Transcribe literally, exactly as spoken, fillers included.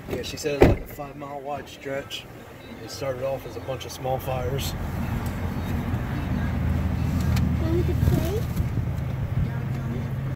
Yeah, she said it's like a five mile wide stretch. It started off as a bunch of small fires.